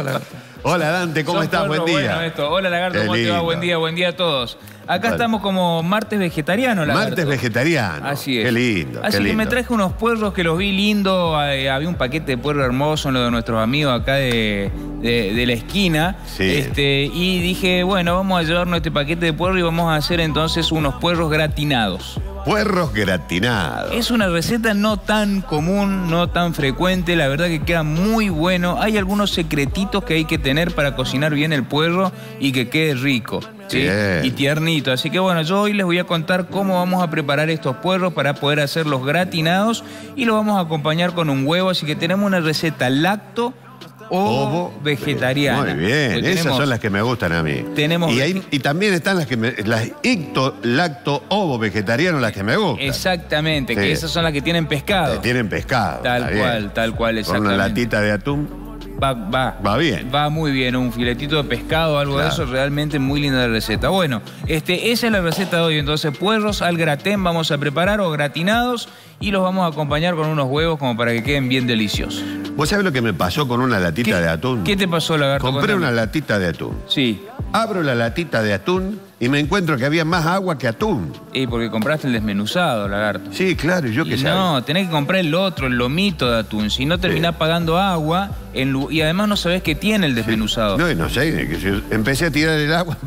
Chao, Lagarto. Hola, Dante, ¿cómo estás? Buen día. Bueno, hola, Lagarto, ¿cómo te va? Buen día a todos. Acá estamos como martes vegetariano, Lagarto. Martes vegetariano. Así es. Qué lindo. Así que me traje unos puerros que los vi lindos. Había un paquete de puerro hermoso en lo de nuestros amigos acá de la esquina. Sí. Y dije, bueno, vamos a llevarnos este paquete de puerro y vamos a hacer entonces unos puerros gratinados. Puerros gratinados. Es una receta no tan común, no tan frecuente, la verdad que queda muy bueno. Hay algunos secretitos que hay que tener para cocinar bien el puerro y que quede rico, ¿sí? Y tiernito. Así que bueno, yo hoy les voy a contar cómo vamos a preparar estos puerros para poder hacerlos gratinados y los vamos a acompañar con un huevo, así que tenemos una receta lacto ovo vegetariana. Muy bien, esas son las que me gustan a mí. Y también están las icto, lacto, ovo vegetariano, las que me gustan. Exactamente, que esas son las que tienen pescado. Tienen pescado. Tal cual, exactamente. Con una latita de atún. Va bien. Va muy bien, un filetito de pescado, algo de eso, realmente muy linda la receta. Bueno, esa es la receta de hoy. Entonces, puerros al gratén vamos a preparar o gratinados y los vamos a acompañar con unos huevos como para que queden bien deliciosos. ¿Vos sabés lo que me pasó con una latita de atún? ¿Qué te pasó, Lagarto? Compré una latita de atún. Sí. Abro la latita de atún y me encuentro que había más agua que atún. Y porque compraste el desmenuzado, Lagarto. Sí, claro, ¿y yo qué sabía? No, tenés que comprar el otro, el lomito de atún. Si no, terminás pagando agua y además no sabés qué tiene el desmenuzado. No sé, empecé a tirar el agua,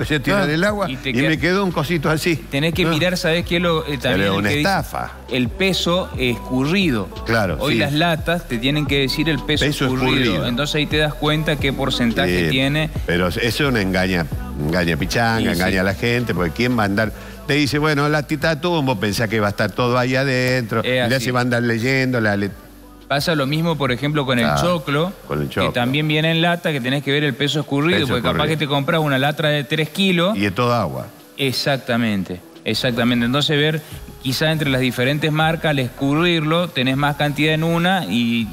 y me quedó un cosito así. Tenés que mirar, ¿sabés qué? También una estafa. El peso escurrido. Claro, hoy las latas te tienen que decir el peso escurrido. Entonces ahí te das cuenta qué porcentaje tiene. Pero eso no engaña pichanga, engaña a la gente, porque ¿quién va a andar? Te dice, bueno, latita de atún, vos pensás que va a estar todo ahí adentro, ya se va a andar leyendo Pasa lo mismo, por ejemplo, con el choclo, que también viene en lata, que tenés que ver el peso escurrido, porque capaz que te compras una lata de 3 kilos. Y es toda agua. Exactamente. Entonces ver, quizá entre las diferentes marcas, al escurrirlo, tenés más cantidad en una y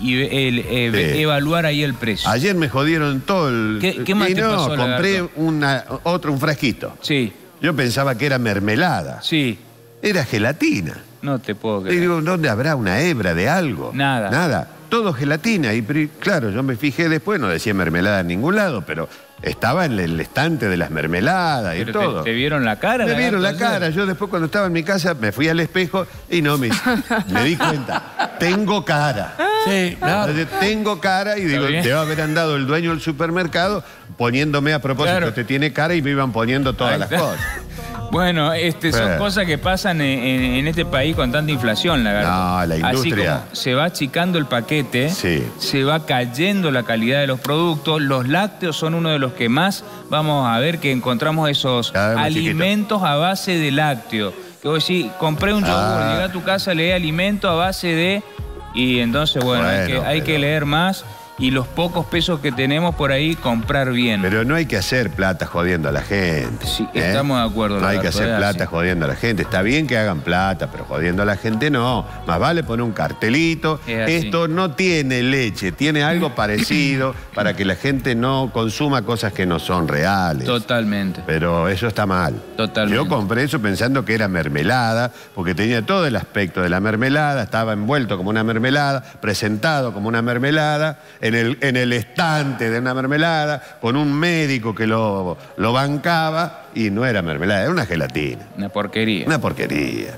evaluar ahí el precio. Ayer me jodieron todo el... ¿Qué más te pasó, compré un frasquito. Sí. Yo pensaba que era mermelada. Sí. Era gelatina. No te puedo creer. Y digo, ¿dónde habrá una hebra de algo? Nada. Todo gelatina. Y claro, yo me fijé después, no decía mermelada en ningún lado, pero estaba en el estante de las mermeladas y todo. ¿Te vieron la cara? Me vieron la cara. Yo después cuando estaba en mi casa me fui al espejo y no me di cuenta. Tengo cara. Sí, claro. Tengo cara y digo, debe haber andado el dueño del supermercado poniéndome a propósito, te tiene cara y me iban poniendo todas las cosas. Bueno, son cosas que pasan en este país con tanta inflación, Lagarto. No, la industria. Así como se va achicando el paquete, se va cayendo la calidad de los productos. Los lácteos son uno de los que más vamos a ver que encontramos esos alimentos a base de lácteo. Que vos decís, compré un yogur, llegué a tu casa, leí alimento a base de... Y entonces, bueno, hay que leer más. Y los pocos pesos que tenemos por ahí, comprar bien. Pero no hay que hacer plata jodiendo a la gente. Sí, estamos de acuerdo. No hay que hacer plata jodiendo a la gente. Está bien que hagan plata, pero jodiendo a la gente no. Más vale poner un cartelito. Esto no tiene leche, tiene algo parecido para que la gente no consuma cosas que no son reales. Totalmente. Pero eso está mal. Totalmente. Yo compré eso pensando que era mermelada, porque tenía todo el aspecto de la mermelada, estaba envuelto como una mermelada, presentado como una mermelada, en el estante de una mermelada, con un médico que lo bancaba, y no era mermelada, era una gelatina. Una porquería. Una porquería.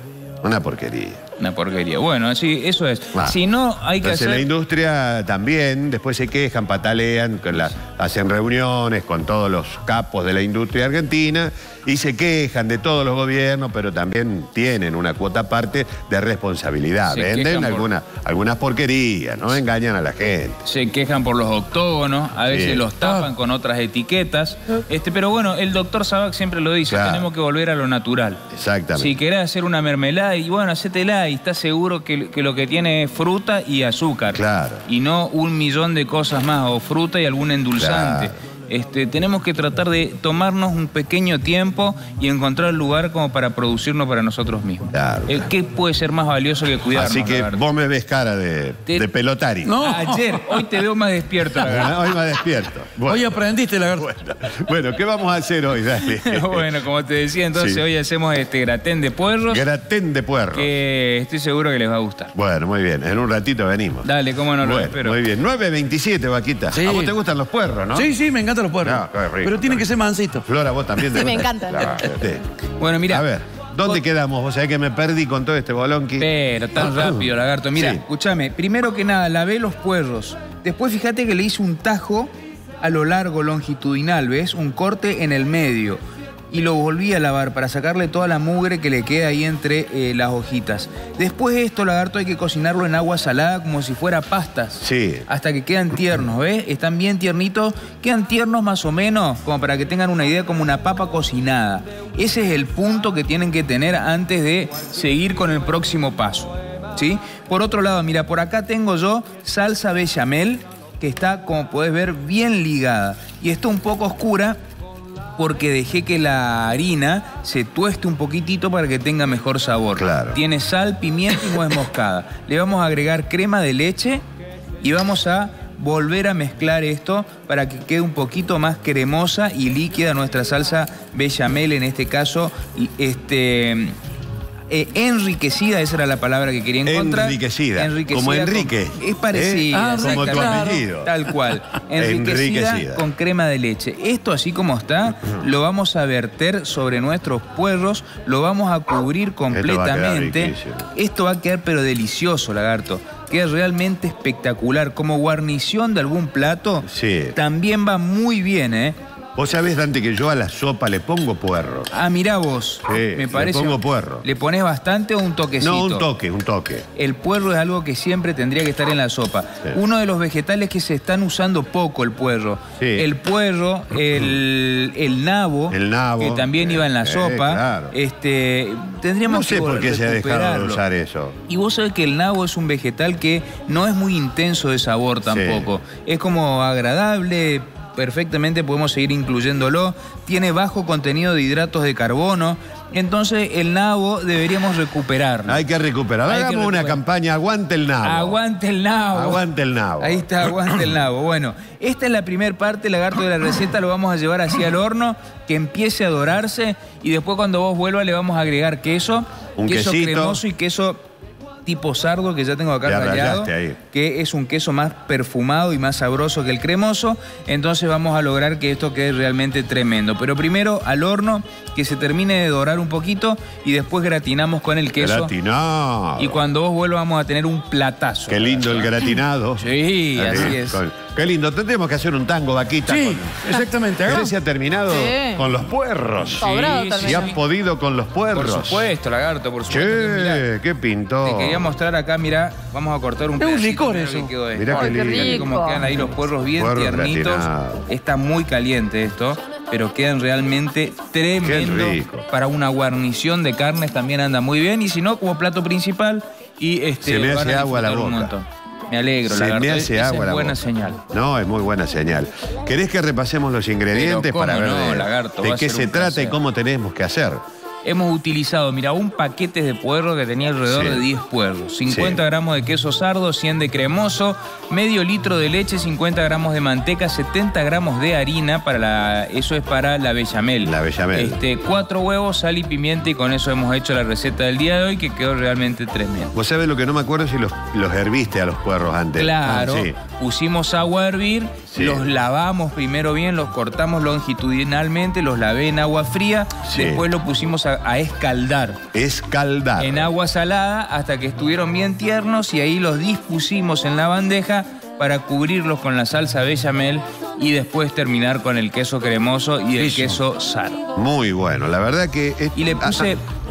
Bueno, sí, eso es. Si no, hay que hacer... la industria también, después se quejan, patalean, hacen reuniones con todos los capos de la industria argentina y se quejan de todos los gobiernos, pero también tienen una cuota aparte de responsabilidad. Venden algunas porquerías, no engañan a la gente. Se quejan por los octógonos, a veces los tapan con otras etiquetas. Pero bueno, el doctor Sabac siempre lo dice, tenemos que volver a lo natural. Exactamente. Si querés hacer una mermelada, y bueno, hacétela y estás seguro que lo que tiene es fruta y azúcar. Claro. Y no 1 millón de cosas más, o fruta y algún endulzante. tenemos que tratar de tomarnos un pequeño tiempo y encontrar el lugar como para producirnos para nosotros mismos. Claro. ¿Qué puede ser más valioso que cuidarnos? Así que vos me ves cara de pelotari. No. Ayer, hoy te veo más despierto, lagarto. Hoy más despierto. Bueno. Hoy aprendiste, lagarto. Bueno, ¿qué vamos a hacer hoy? Dale. Bueno, como te decía, entonces hoy hacemos gratén de puerros. Gratén de puerros. Que estoy seguro que les va a gustar. Bueno, muy bien. En un ratito venimos. Dale, cómo no lo espero. Muy bien. 9:27, Vaquita. Sí. A vos te gustan los puerros, ¿no? Sí, me encantan los puerros. No, qué rico, pero tienen que ser mansitos. Flora, vos también. Sí, me encantan. Claro, sí. Bueno, mira. A ver, ¿dónde quedamos? Vos sabés que me perdí con todo este bolonqui. Pero tan rápido, lagarto. Mira, Sí. escúchame. Primero que nada, lavé los puerros. Después fíjate que le hice un tajo a lo largo, longitudinal, ¿ves? Un corte en el medio. Y lo volví a lavar para sacarle toda la mugre que le queda ahí entre las hojitas. Después esto, lagarto, hay que cocinarlo en agua salada como si fuera pastas. Sí. Hasta que quedan tiernos, ¿ves? Están bien tiernitos. Quedan tiernos más o menos, como para que tengan una idea, como una papa cocinada. Ese es el punto que tienen que tener antes de seguir con el próximo paso, ¿sí? Por otro lado, mira, por acá tengo yo salsa bechamel, que está, como podés ver, bien ligada. Y está un poco oscura, porque dejé que la harina se tueste un poquitito para que tenga mejor sabor. Claro. Tiene sal, pimienta y nuez moscada. Le vamos a agregar crema de leche y vamos a volver a mezclar esto para que quede un poquito más cremosa y líquida nuestra salsa bechamel, en este caso, enriquecida, esa era la palabra que quería encontrar. Enriquecida. Como Enrique. Es parecida. Como tu apellido. Tal cual. Enriquecida con crema de leche. Esto, así como está, lo vamos a verter sobre nuestros puerros, lo vamos a cubrir completamente. Esto va a quedar pero delicioso, lagarto. Queda realmente espectacular. Como guarnición de algún plato, también va muy bien, ¿eh? Vos sabés, Dante, que yo a la sopa le pongo puerro. Ah, mirá vos. Sí, me parece. le pongo puerro. ¿Le pones bastante o un toquecito? No, un toque. El puerro es algo que siempre tendría que estar en la sopa. Sí. Uno de los vegetales que se están usando poco, el puerro. Sí. El puerro, el nabo, que también iba en la sopa. Claro. Tendríamos no sé por qué se ha dejado de usar eso. Y vos sabés que el nabo es un vegetal que no es muy intenso de sabor tampoco. Es como agradable. Perfectamente podemos seguir incluyéndolo. Tiene bajo contenido de hidratos de carbono. Entonces el nabo deberíamos recuperarlo. Hay que recuperar. Hagamos una campaña, aguante el nabo. Aguante el nabo. Aguante el nabo. Ahí está, aguante el nabo. Bueno, esta es la primera parte, lagarto, de la receta. Lo vamos a llevar hacia el horno, que empiece a dorarse. Y después, cuando vos vuelvas, le vamos a agregar queso. Un queso quesito. Cremoso y queso tipo sardo, que ya tengo acá rallado, que es un queso más perfumado y más sabroso que el cremoso. Entonces vamos a lograr que esto quede realmente tremendo. Pero primero al horno, que se termine de dorar un poquito, y después gratinamos con el queso. Gratinado. Y cuando vos vuelvas vamos a tener un platazo. Qué lindo el gratinado. Sí, así es. Qué lindo. Tendremos que hacer un tango, Vaquita. Sí, exactamente. Grecia ha terminado con los puerros. Sí, ha podido con los puerros. Por supuesto, lagarto, por supuesto. Che, qué pintó. Te quería mostrar acá, mirá, vamos a cortar un pedacito. Es un licor eso. Mirá qué lindo. Como quedan ahí los puerros bien tiernitos. Está muy caliente esto, pero quedan realmente tremendos. Para una guarnición de carnes también anda muy bien. Y si no, como plato principal. Y se me hace agua la boca. Me alegro, lagarto. Me hace agua la boca. Es buena señal. No, es muy buena señal. ¿Querés que repasemos los ingredientes para ver de qué se trata y cómo tenemos que hacer? Hemos utilizado, mira, un paquete de puerro que tenía alrededor de 10 puerros, 50 gramos de queso sardo, 100 de cremoso, medio litro de leche, 50 gramos de manteca, 70 gramos de harina, eso es para la bechamel. La bechamel. 4 huevos, sal y pimienta, y con eso hemos hecho la receta del día de hoy, que quedó realmente tremendo. Vos sabés, lo que no me acuerdo es si los herviste a los puerros antes. Claro, pusimos agua a hervir, los lavamos primero bien, los cortamos longitudinalmente, los lavé en agua fría, después lo pusimos a escaldar. Escaldar. En agua salada hasta que estuvieron bien tiernos, y ahí los dispusimos en la bandeja para cubrirlos con la salsa bechamel y después terminar con el queso cremoso y el queso sardo. Muy bueno, la verdad que... Y le puse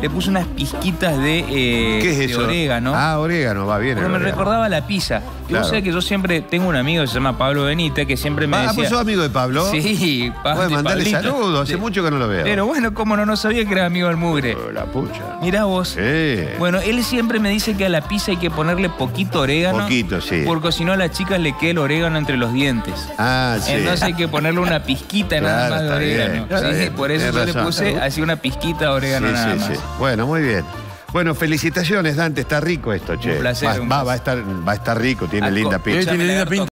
le puse unas pizquitas de, ¿Qué es de eso? orégano. Ah, orégano, va bien. Porque me recordaba la pizza. Y Claro. vos sabés que yo siempre tengo un amigo que se llama Pablo Benítez, que siempre me decía... ¿Pues sos amigo de Pablo? Sí, Puedes mandarle Pablito. saludos, hace Sí. mucho que no lo veo. Pero bueno, cómo no sabía que era amigo del mugre. La pucha. Mirá vos. Bueno, él siempre me dice que a la pizza hay que ponerle poquito orégano. Poquito, sí. Porque si no a las chicas le queda el orégano entre los dientes. Ah, sí. Entonces hay que ponerle una pizquita nada Claro, más de está bien, orégano. está ¿sí? bien, Por eso tenés yo le razón. puse así una pizquita de orégano Sí, nada sí, más. sí. Bueno, muy bien. Bueno, felicitaciones, Dante, está rico esto, che. Un placer, un Va a estar rico, tiene Alco- linda pizza. Tiene linda Lagarto. pinta.